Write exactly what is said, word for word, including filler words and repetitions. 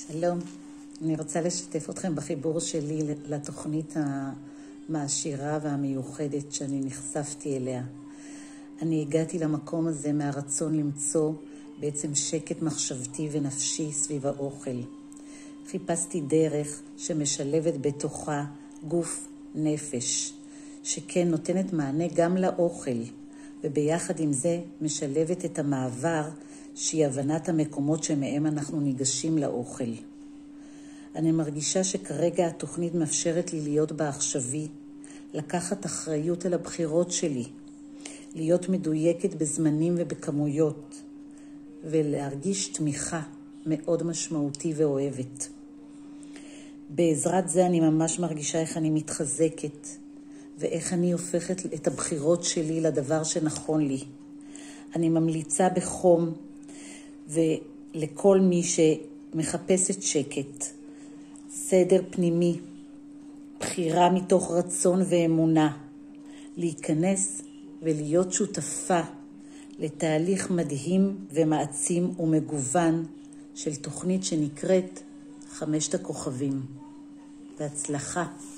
שלום, אני רוצה לשתף אתכם בחיבור שלי לתוכנית המעשירה והמיוחדת שאני נחשפתי אליה. אני הגעתי למקום הזה מהרצון למצוא בעצם שקט מחשבתי ונפשי סביב האוכל. חיפשתי דרך שמשלבת בתוכה גוף נפש, שכן נותנת מענה גם לאוכל, וביחד עם זה משלבת את המעבר שהיא הבנת המקומות שמהם אנחנו ניגשים לאוכל. אני מרגישה שכרגע התוכנית מאפשרת לי להיות בעכשווי, לקחת אחריות על הבחירות שלי, להיות מדויקת בזמנים ובכמויות, ולהרגיש תמיכה מאוד משמעותי ואוהבת. בעזרת זה אני ממש מרגישה איך אני מתחזקת, ואיך אני הופכת את הבחירות שלי לדבר שנכון לי. אני ממליצה בחום, ולכל מי שמחפשת שקט, סדר פנימי, בחירה מתוך רצון ואמונה, להיכנס ולהיות שותפה לתהליך מדהים ומעצים ומגוון של תוכנית שנקראת חמשת הכוכבים. בהצלחה.